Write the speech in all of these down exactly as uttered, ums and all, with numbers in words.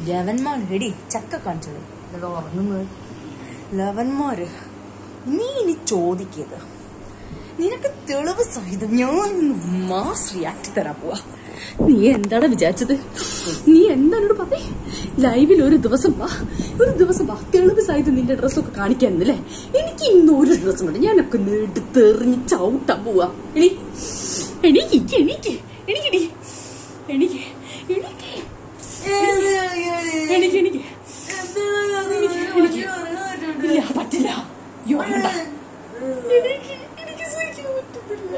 ലവന്മാർ എടി ചക്ക കാണിച്ചത് ഇതാ ഉറങ്ങുന്നത്. ലവന്മാര് നീ ഇനി ചോദിക്കത് നിനക്ക് തെളിവ് സഹിതം ഞാൻ മാസ് റിയാക്ട് തരാൻ പോവാ. നീ എന്താണ് വിചാരിച്ചത്? നീ എന്താണോട് പറഞ്ഞേ? ലൈവിൽ ഒരു ദിവസം വാ, ഒരു ദിവസം വാ, തെളിവ് സഹിതം നിന്റെ ഡ്രസ്സൊക്കെ കാണിക്കാന്നല്ലേ. എനിക്ക് ഇന്ന് ഒരു ഡ്രസ്സും ഉണ്ട്, ഞാനൊക്കെ എടുത്തെറിഞ്ഞ് ചവിട്ടാൻ പോവാ. എണി എനിക്ക് എനിക്ക് എനിക്കെടി എനിക്ക് എനിക്ക് എനിക്ക് എനിക്ക് ഇല്ല പറ്റില്ല. എനിക്ക് എനിക്ക് സഹിക്കാൻ പറ്റത്തില്ല.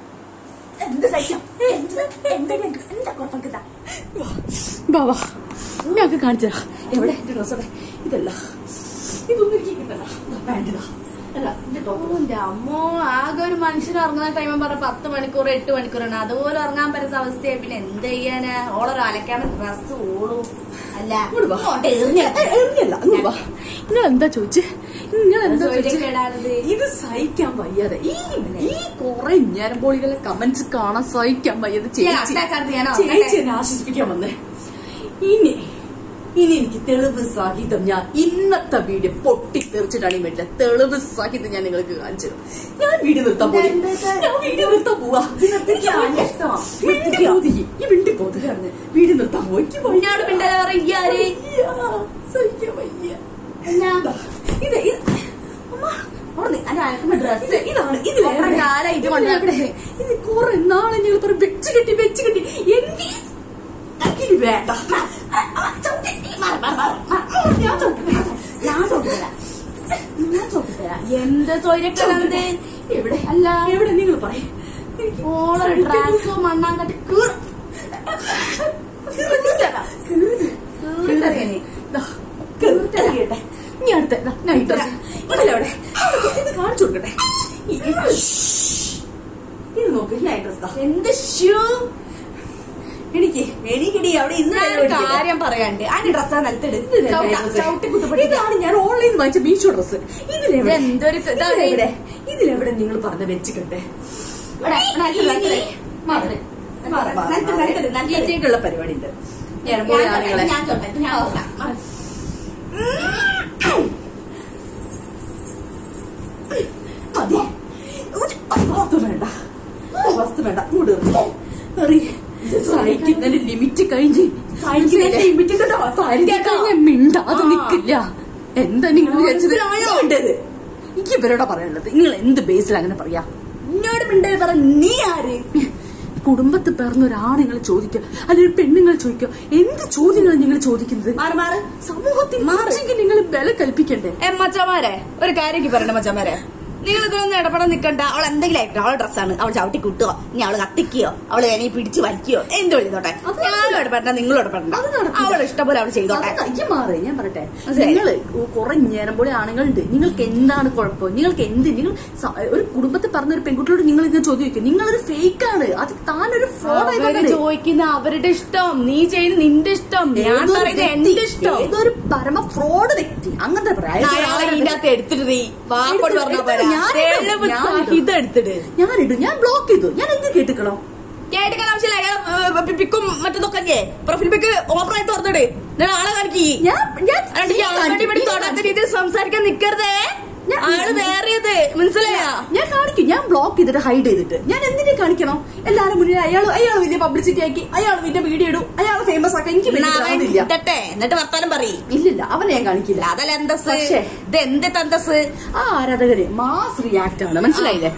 ബാബാ ഞങ്ങൾക്ക് കാണിച്ചതാ. എവിടെ എന്റെ ഡ്രസ്സോടെ? ഇതല്ല, ഇതൊന്നും എനിക്ക് കിട്ടല്ല. പാൻറ്റിതാ. അമ്മോ, ആകെ ഒരു മനുഷ്യൻ ഉറങ്ങുന്ന ടൈം പറഞ്ഞ പത്ത് മണിക്കൂർ എട്ട് മണിക്കൂറാണ്. അതുപോലെ ഉറങ്ങാൻ പറ്റുന്ന അവസ്ഥയായി. പിന്നെ എന്ത് ചെയ്യാനാ? ഓളൊരു അലക്കാൻ ഡ്രസ് ഓളും അല്ല എറിഞ്ഞല്ല. നിങ്ങൾ എന്താ ചോദിച്ചേ? നിങ്ങൾ എന്താ ചോദിച്ചത്? ഇത് സഹിക്കാൻ വയ്യാതെ ഈ ഈ കൊറേ ഞരമ്പോളികളെ കമന്റ്സ് കാണാൻ സഹിക്കാൻ വയ്യാതെ ചേച്ചി എന്നെ ആശ്വസിപ്പിക്കാൻ വന്നേ. ഇനി ഇനി എനിക്ക് തെളിവ് സഹിതം ഞാൻ ഇന്നത്തെ വീഡിയോ പൊട്ടിത്തെറിച്ചിട്ടാണ് വേണ്ടില്ല. തെളിവ് സഹിതം ഞാൻ നിങ്ങൾക്ക് കാണിച്ചു തരും. ഞാൻ വീഡിയോ നിർത്താൻ പോയി. ഞാൻ വീഡിയോ നിർത്താൻ പോവാ. ഈ മിണ്ടി പോത് വീഡിയോ നിർത്താൻ പോയി. സഹിക്കാൻ വയ്യ. ഇത് ഡ്രസ് ഇതാണ്. ഇത് വേറെ കാലായിട്ട് ഇത് കുറെ നാളെ ഞങ്ങൾ പറയും വെച്ച് കെട്ടി വെച്ച് കെട്ടി എന്തി ഇനി വേണ്ട. എന്ത് തൊഴിലൊക്കെ എവിടെ അല്ല എവിടെ നിങ്ങൾ പറയും. ഓളെ ഡ്രസ്സോ മണ്ണാൻ കട്ടി കീറിട്ടെ. ഇനി അടുത്ത നൈറ്റ് ഡ്രസ് ഇതിലെവിടെ? ഇത് കാണിച്ചു കൊടുക്കട്ടെ. ഇത് നോക്ക്, നൈറ്റ് ഡ്രസ്. എന്ത് ഷൂ എനിക്ക് എനിക്കിടി അവിടെ ഇന്ന് കാര്യം പറയാണ്ട് അതിന്റെ ഡ്രസ്സാ നിലത്തിട്. ഇതാണ് ഞാൻ ഓൺലൈനിൽ വാങ്ങിച്ച മീഷോ ഡ്രസ്. ഇതിലെവിടെ? എന്തൊരു ഇതിലെവിടെ? ഇതിലെവിടെ നിങ്ങൾ പറഞ്ഞ വെച്ചിട്ടെ ുള്ള പരിപാടി ഉണ്ട്. വസ്തു വേണ്ട, വസ്തു വേണ്ട. സഹിക്കുന്നതിന്റെ ലിമിറ്റ് കഴിഞ്ഞ് മിണ്ടാതെ നിക്കില്ല. എന്താ നിങ്ങൾ വിചാരിച്ചത്? എനിക്ക് ഇവരോടാ പറയാനുള്ളത്. നിങ്ങൾ എന്ത് ബേസിൽ അങ്ങനെ പറയാ? എന്നോട് മിണ്ടായി പറ. നീ ആര്? കുടുംബത്തിൽ പിറന്ന ഒരാണുങ്ങൾ ചോദിക്കുക, അല്ലെങ്കിൽ പെണ്ണുങ്ങൾ ചോദിക്കുക, എന്ത് ചോദ്യങ്ങൾ നിങ്ങൾ ചോദിക്കുന്നത്? സമൂഹത്തിൽ നിങ്ങൾ വില കൽപ്പിക്കണ്ടേ? മച്ചമാരെ ഒരു കാര്യം പറയണ്ട. മച്ചമാരെ നിങ്ങൾ ഇതൊന്നും ഇടപെടാൻ നിൽക്കണ്ട. അവൾ എന്തെങ്കിലും ആയിട്ട് അവളെ ഡ്രസ്സാണ്. അവൾ ചവിട്ടി കുട്ടുകയോ ഇനി അവള് കത്തിക്കുകയോ അവള് എന്നെ പിടിച്ച് വലിക്കുകയോ എന്തോ ചെയ്തോട്ടെ. ഞാനും ഇടപെടണ്ട, നിങ്ങളും ഇടപെടണ്ട. അവളെ ഇഷ്ടംപോലെ അവൾ ചെയ്തോട്ടെ. മാറി ഞാൻ പറയട്ടെ, നിങ്ങള് കുറെ ഞരമ്പോളെ ആണുങ്ങളുണ്ട്. നിങ്ങൾക്ക് എന്താണ് കുഴപ്പം? നിങ്ങൾക്ക് എന്ത് നിങ്ങൾ ഒരു കുടുംബത്തിൽ പറഞ്ഞ ഒരു പെൺകുട്ടിയോട് നിങ്ങൾ ഇങ്ങനെ ചോദിക്കും. നിങ്ങളൊരു ഫേക്കാണ്. അത് താനൊരു ഫ്രോഡ് ചോദിക്കുന്ന അവരുടെ ഇഷ്ടം, നീ ചെയ്യുന്ന നിന്റെ ഇഷ്ടം, ഞാൻ പറയുന്നത് എന്റെ ഇഷ്ടം. ഏതൊരു പരമ ഫ്രോഡ് വ്യക്തി അങ്ങനത്തെ ഇതിനകത്ത് എടുത്തിട്ട് നീ വാപ്പോട് പറഞ്ഞ ഇതെടുത്തിട്ട് ഞാനിടും. ഞാൻ ബ്ലോക്ക് ചെയ്തു. ഞാൻ എന്ത് കേട്ടിക്കണോ? കേട്ടിക്കാൻ ആവശ്യമില്ല. പിക്കും മറ്റതൊക്കെ പ്രൊഫൈൽ പിക്ക് ഓപ്പറായിട്ട് തുറന്നിട്. ഞാൻ ആളെ കാണിക്കി. രീതിയിൽ സംസാരിക്കാൻ നിക്കരുതേ. ആള് വേറെയത് മനസ്സിലായോ? ഞാൻ കാണിക്കും. ഞാൻ ബ്ലോക്ക് ചെയ്തിട്ട് ഹൈഡ് ചെയ്തിട്ട് ഞാൻ എന്തിനെ കാണിക്കണം? എല്ലാരും മുന്നിൽ അയാൾ അയാൾ വലിയ പബ്ലിസിറ്റി ആക്കി, അയാൾ വലിയ വീഡിയോ ഇടും, അയാൾ ഫേമസ് ആക്കാൻ എനിക്ക് എന്നിട്ട് വർത്താനം പറയും. ഇല്ലില്ല, അവനെ ഞാൻ കാണിക്കില്ല. അതല്ല എന്തസ് ഇത് എന്ത് തന്തസ്? ആ ആരാധകര് മാസ് റിയാക്ട് ആണ്. മനസ്സിലായില്ലേ?